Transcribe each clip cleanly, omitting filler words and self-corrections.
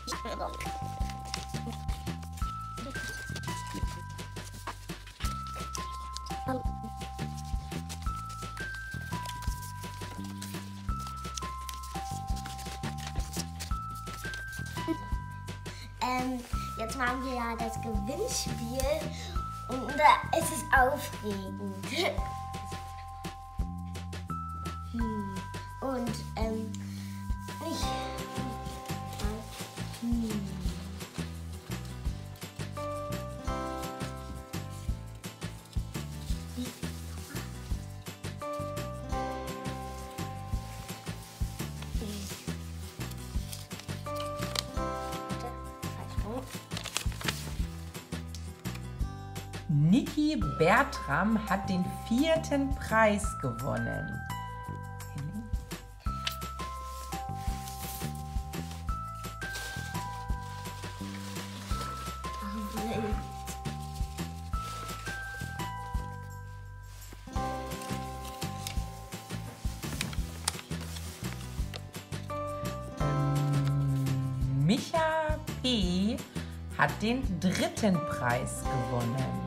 Jetzt machen wir ja das Gewinnspiel und da ist es aufregend. Und ich. Niki Bertram hat den 4. Preis gewonnen. Micha P. hat den 3. Preis gewonnen.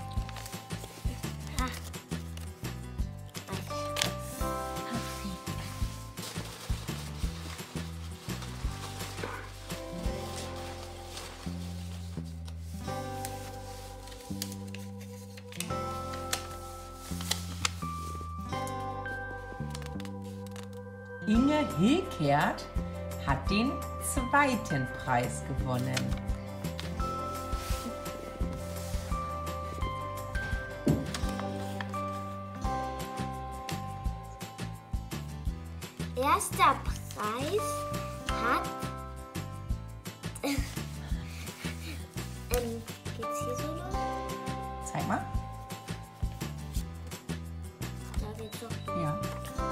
Inge Hilkert hat den 2. Preis gewonnen. Erster Preis hat. Geht's hier so los? Zeig mal. Da geht's doch. Ja.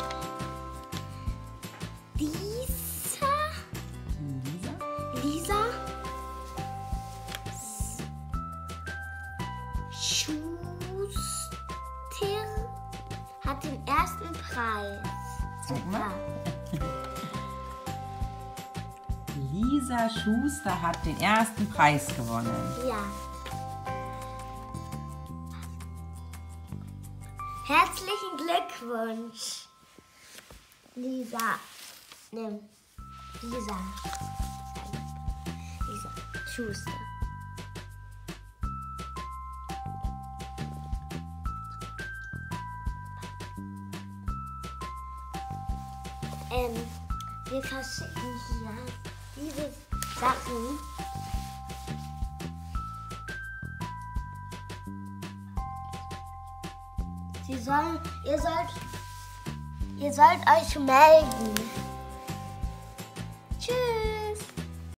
Lisa Schuster hat den 1. Preis. Zeig mal. Lisa Schuster hat den 1. Preis gewonnen. Ja. Herzlichen Glückwunsch, Lisa. Nimm. Lisa Schuster. Wir verschicken hier diese Sachen. Ihr sollt euch melden. Tschüss.